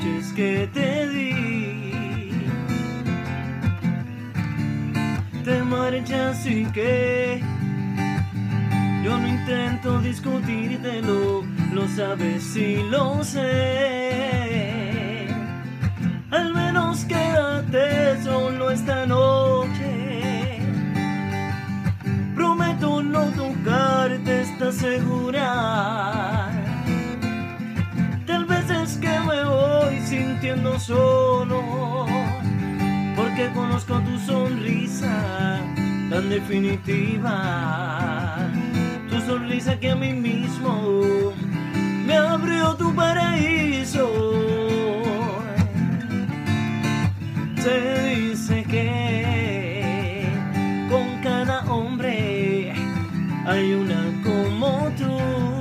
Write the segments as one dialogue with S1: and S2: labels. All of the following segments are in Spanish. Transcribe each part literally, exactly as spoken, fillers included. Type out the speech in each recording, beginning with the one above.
S1: noches que te di. Te marchas y que yo no intento discutírtelo, lo sabes y lo sé. Al menos quédate solo esta noche. Prometo no tocarte, ¿estás segura? Tal vez es que me voy sintiendo solo, porque conozco tu sonrisa tan definitiva. Tu sonrisa que a mí mismo me abrió tu paraíso. Se dice que con cada hombre hay una como tú,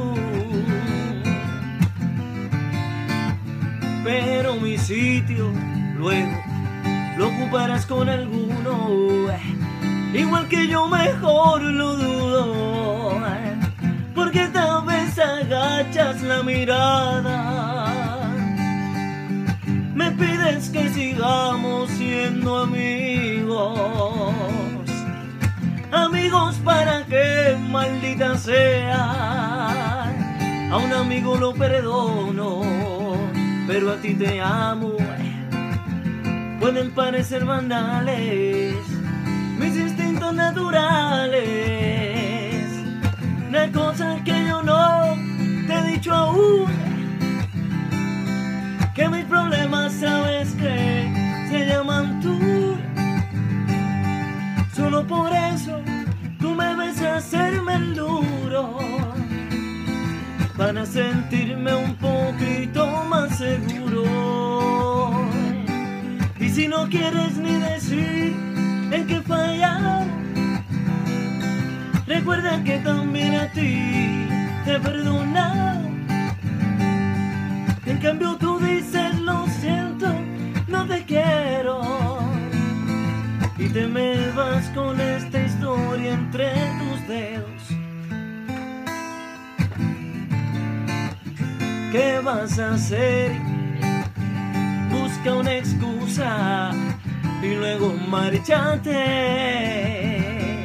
S1: pero mi sitio luego lo ocuparás con alguno, igual que yo, mejor lo dudo, porque esta vez agachas la mirada. Me pides que sigamos siendo amigos, amigos para que, maldita sea, a un amigo lo perdono, pero a ti te amo. Pueden parecer banales mis instintos naturales, una cosa que yo no te he dicho aún, que mis problemas sabes que se llaman tú. Solo por eso tú me ves hacerme el duro, para sentirme un poquito más seguro. Y si no quieres ni decir en qué fallar, recuerda que también a ti te he perdonado. En cambio tú dices lo siento, no te quiero, y te me vas con esta historia entre tus dedos. ¿Qué vas a hacer? Busca una excusa y luego márchate,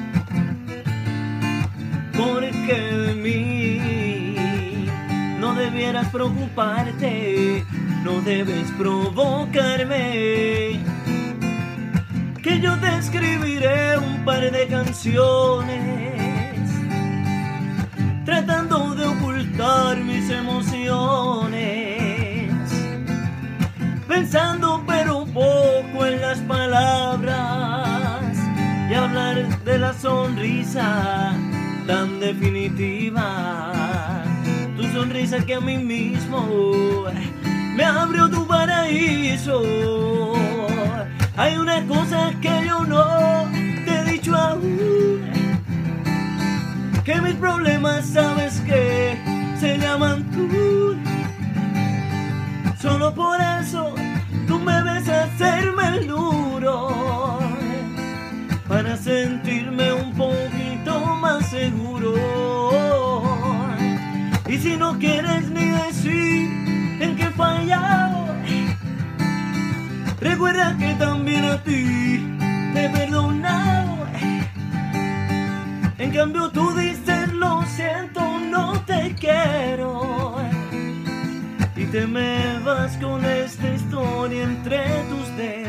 S1: porque de mí no debieras preocuparte, no debes provocarme, que yo te escribiré un par de canciones tratando de ocultar mis emociones, pensando pero poco en las palabras, y hablar de la sonrisa tan definitiva. Tu sonrisa que a mí mismo me abrió tu paraíso. Hay una cosa que yo no te he dicho aún, que mis problemas sabes que se llaman tú. Solo por eso tú me ves hacerme el duro, para sentirme un poquito más seguro. Y si no quieres ni decir en qué he fallado, recuerda que también a ti te he perdonado. En cambio tú dices lo siento, no te quiero, y te me vas con esta historia entre tus dedos.